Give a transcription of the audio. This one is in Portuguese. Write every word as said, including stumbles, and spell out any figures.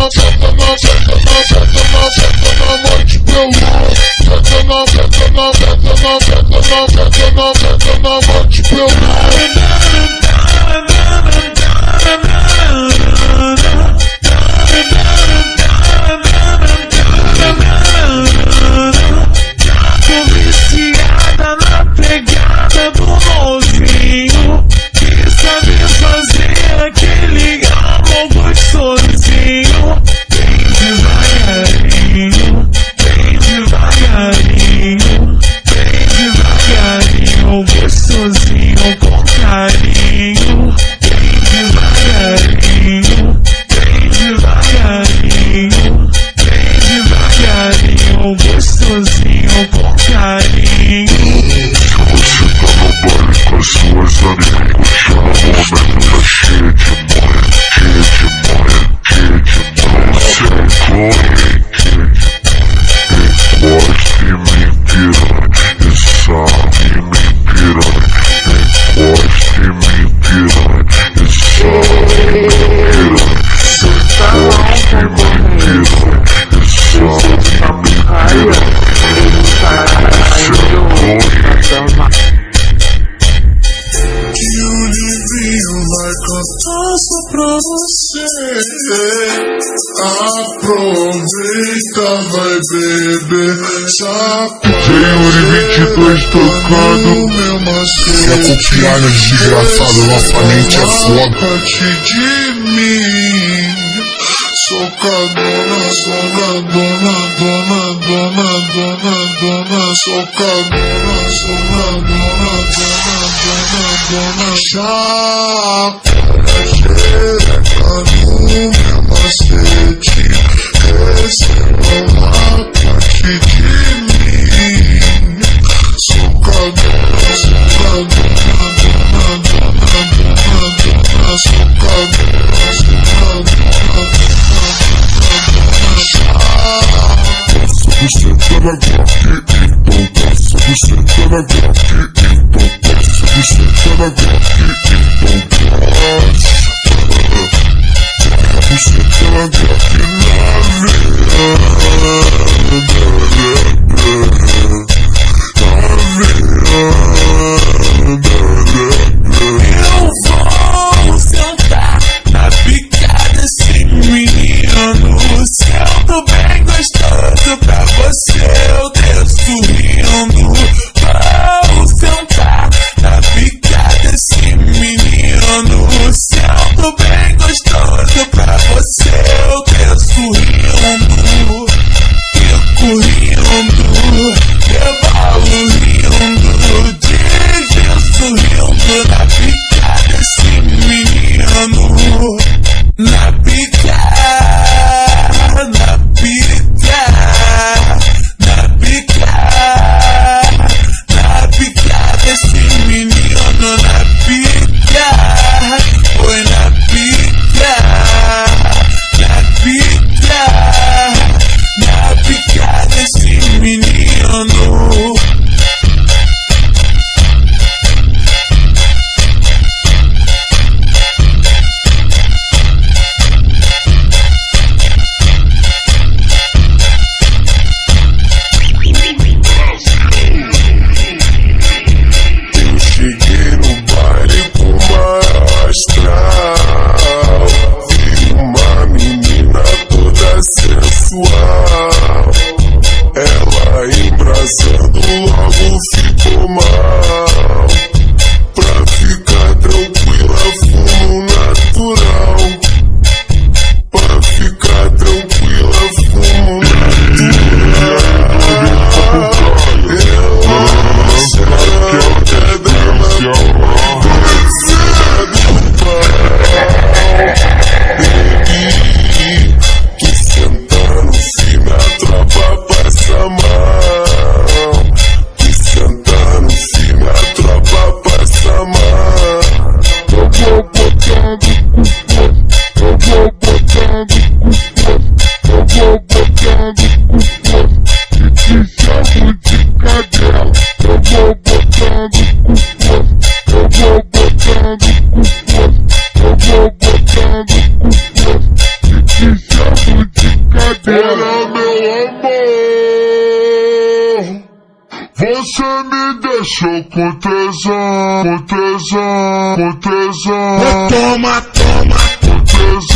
Só pra você, aproveita, vai beber, D J Yuri vinte e dois tocando. Quer copiar no desgraçado, nossa mente é foda. De mim, socadona, socadona, dona, dona, dona, dona, socadona, socadona, dona, dona, dona, chapa. Xereca no meu macete, receba uma parte de mim. Socadona, socadona, dona, dona, dona, dona, socadona, socadona, dona, chata. Você tá na Glock, então passa. Você tá na Glock, então passa. Você tá na Glock, então passa. Você tá na Glock na Eu vou sentar na pica desse menino. Sento bem gostoso pra você, eu desço rindo. Vou sentar na pica desse menino. Sento bem gostoso pra você, eu desço rindo. Fico rindo, rebalo rindo, desço rindo na pica desse menino. Na pica, na pica, na pica, na pica desse menino, na pica, foi na pica, na pica, na pica desse menino. Ela embrasando logo ficou mal. Pra ficar tranquila, fumo natural. Pra ficar tranquila, fumo natural. Ela sabe que é dela, eu vou botando com força. brincadeira. Olha, meu amor, você me deixou com tesão, com tesão, com tesão. Toma, toma, com tesão.